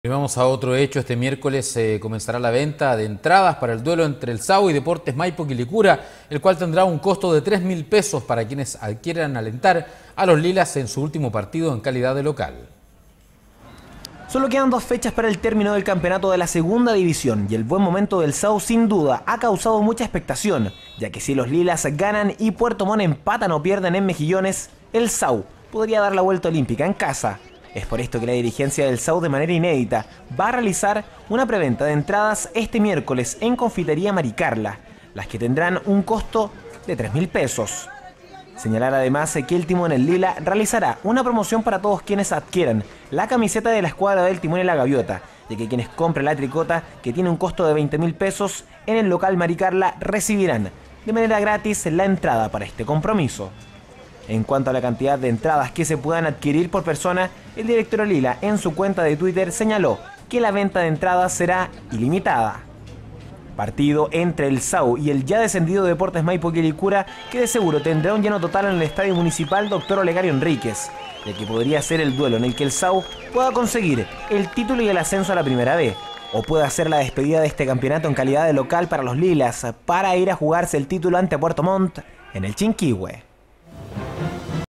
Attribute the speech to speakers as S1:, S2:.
S1: Y vamos a otro hecho. Este miércoles comenzará la venta de entradas para el duelo entre el SAU y Deportes Maipo Quilicura, el cual tendrá un costo de 3.000 pesos para quienes quieran alentar a los Lilas en su último partido en calidad de local.
S2: Solo quedan 2 fechas para el término del campeonato de la segunda división y el buen momento del SAU sin duda ha causado mucha expectación, ya que si los Lilas ganan y Puerto Montt empatan o pierden en Mejillones, el SAU podría dar la vuelta olímpica en casa. Es por esto que la dirigencia del SAU de manera inédita va a realizar una preventa de entradas este miércoles en Confitería Maricarla, las que tendrán un costo de 3.000 pesos. Señalar además que el Timón El Lila realizará una promoción para todos quienes adquieran la camiseta de la escuadra del Timón y la Gaviota, ya que quienes compren la tricota, que tiene un costo de 20.000 pesos, en el local Maricarla recibirán de manera gratis la entrada para este compromiso. En cuanto a la cantidad de entradas que se puedan adquirir por persona, el director Lila en su cuenta de Twitter señaló que la venta de entradas será ilimitada. Partido entre el SAU y el ya descendido Deportes Maipo Quilicura, que de seguro tendrá un lleno total en el Estadio Municipal Dr. Olegario Enríquez, ya que podría ser el duelo en el que el SAU pueda conseguir el título y el ascenso a la Primera B, o pueda ser la despedida de este campeonato en calidad de local para los Lilas, para ir a jugarse el título ante Puerto Montt en el Chinquihue.